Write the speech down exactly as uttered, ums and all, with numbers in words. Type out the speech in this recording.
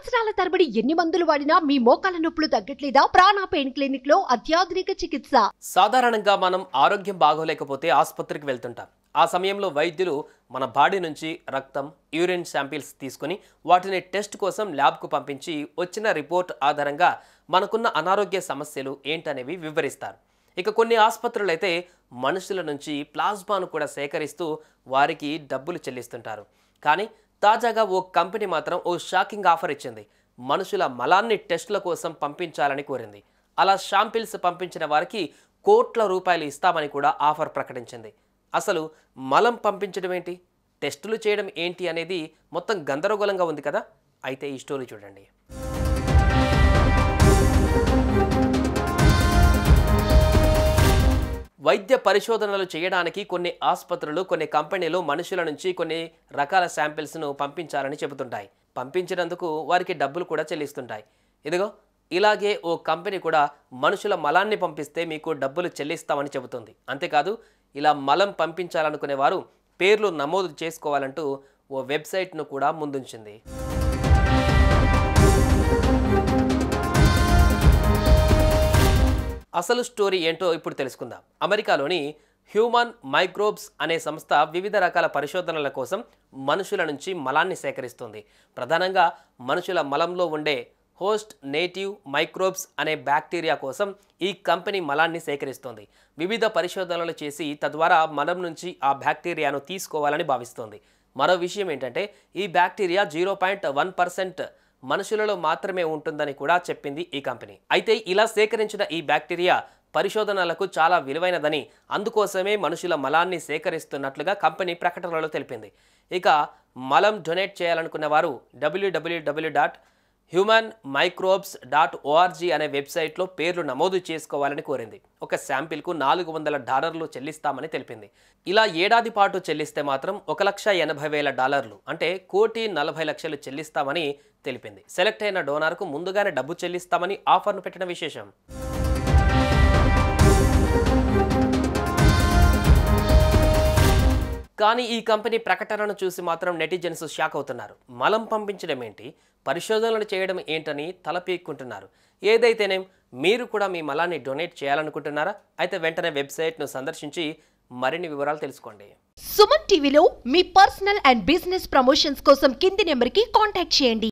సంవత్సరాల తరబడి ఎన్ని మందులు వాడినా మీ మోకాల నొప్పులు తగ్గట్లేదా? ప్రాణ పెయిన్ క్లినిక్ లో అత్యాధునిక చికిత్స. సాధారణంగా మనం ఆరోగ్యం బాగోలేకపోతే ఆసుపత్రికి వెళ్తుంటాం. ఆ సమయంలో వైద్యులు మన బాడీ నుంచి రక్తం, యూరిన్ శాంపిల్స్ తీసుకుని వాటిని టెస్ట్ కోసం ల్యాబ్కు పంపించి వచ్చిన రిపోర్ట్ ఆధారంగా మనకున్న అనారోగ్య సమస్యలు ఏంటనేవి వివరిస్తారు. ఇక కొన్ని ఆసుపత్రులు అయితే మనుషుల నుంచి ప్లాస్మాను కూడా సేకరిస్తూ వారికి డబ్బులు చెల్లిస్తుంటారు. కానీ తాజాగా ఓ కంపెనీ మాత్రం ఓ షాకింగ్ ఆఫర్ ఇచ్చింది. మనుషుల మలాన్ని టెస్టుల కోసం పంపించాలని కోరింది. అలా శాంపిల్స్ పంపించిన వారికి కోట్ల రూపాయలు ఇస్తామని కూడా ఆఫర్ ప్రకటించింది. అసలు మలం పంపించడం ఏంటి, టెస్టులు చేయడం ఏంటి అనేది మొత్తం గందరగోళంగా ఉంది కదా. అయితే ఈ స్టోరీ చూడండి. వైద్య పరిశోధనలు చేయడానికి కొన్ని ఆసుపత్రులు, కొన్ని కంపెనీలు మనుషుల నుంచి కొన్ని రకాల శాంపిల్స్ను పంపించాలని చెబుతుంటాయి. పంపించినందుకు వారికి డబ్బులు కూడా చెల్లిస్తుంటాయి. ఇదిగో ఇలాగే ఓ కంపెనీ కూడా మనుషుల మలాన్ని పంపిస్తే మీకు డబ్బులు చెల్లిస్తామని చెబుతుంది. అంతేకాదు, ఇలా మలం పంపించాలనుకునే వారు పేర్లు నమోదు చేసుకోవాలంటూ ఓ వెబ్సైట్ను కూడా ముందుంచింది. అసలు స్టోరీ ఏంటో ఇప్పుడు తెలుసుకుందాం. అమెరికాలోని హ్యూమన్ మైక్రోబ్స్ అనే సంస్థ వివిధ రకాల పరిశోధనల కోసం మనుషుల నుంచి మలాన్ని సేకరిస్తుంది. ప్రధానంగా మనుషుల మలంలో ఉండే హోస్ట్ నేటివ్ మైక్రోబ్స్ అనే బ్యాక్టీరియా కోసం ఈ కంపెనీ మలాన్ని సేకరిస్తుంది. వివిధ పరిశోధనలు చేసి తద్వారా మలం నుంచి ఆ బ్యాక్టీరియాను తీసుకోవాలని భావిస్తోంది. మరో విషయం ఏంటంటే, ఈ bacteria zero point one percent మనుషులలో మాత్రమే ఉంటుందని కూడా చెప్పింది ఈ కంపెనీ. అయితే ఇలా సేకరించిన ఈ బ్యాక్టీరియా పరిశోధనలకు చాలా విలువైనదని, అందుకోసమే మనుషుల మలాన్ని సేకరిస్తున్నట్లుగా కంపెనీ ప్రకటనలో తెలిపింది. ఇక మలం డొనేట్ చేయాలనుకున్న వారు W W W dot human microbes dot ORG అనే వెబ్సైట్లో పేర్లు నమోదు చేసుకోవాలని కోరింది. ఒక శాంపిల్కు నాలుగు వందల డాలర్లు చెల్లిస్తామని తెలిపింది. ఇలా ఏడాది పాటు చెల్లిస్తే మాత్రం ఒక లక్ష ఎనభై వేల డాలర్లు అంటే కోటి నలభై లక్షలు చెల్లిస్తామని తెలిపింది. సెలెక్ట్ అయిన డోనార్కు ముందుగానే డబ్బు చెల్లిస్తామని ఆఫర్ను పెట్టిన విశేషం. కానీ ఈ కంపెనీ ప్రకటనను చూసి మాత్రం నెటిజన్స్ షాక్ అవుతున్నారు. మలం పంపించడం ఏంటి, పరిశోధనలు చేయడం ఏంటని తలపీక్కుంటున్నారు. ఏదైతేనేం మీరు కూడా మీ మలాన్ని డొనేట్ చేయాలనుకుంటున్నారా? అయితే వెంటనే వెబ్సైట్ను సందర్శించి మరిన్ని వివరాలు తెలుసుకోండి. సుమన్ టీవీలో మీ పర్సనల్ అండ్ బిజినెస్ ప్రమోషన్స్ కోసం కింది నెంబర్కి కాంటాక్ట్ చేయండి.